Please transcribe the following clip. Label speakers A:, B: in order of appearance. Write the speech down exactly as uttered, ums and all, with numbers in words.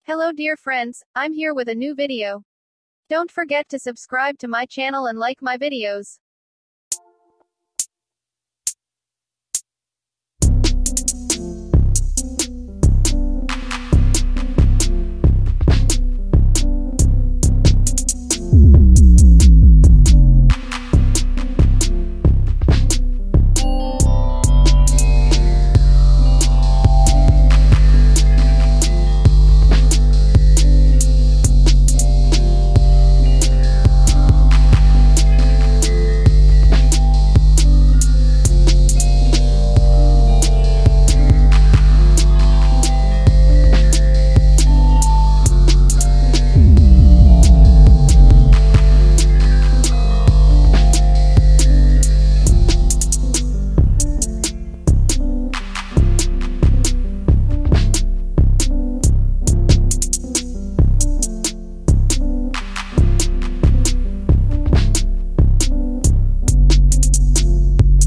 A: Hello dear friends, I'm here with a new video. Don't forget to subscribe to my channel and like my videos.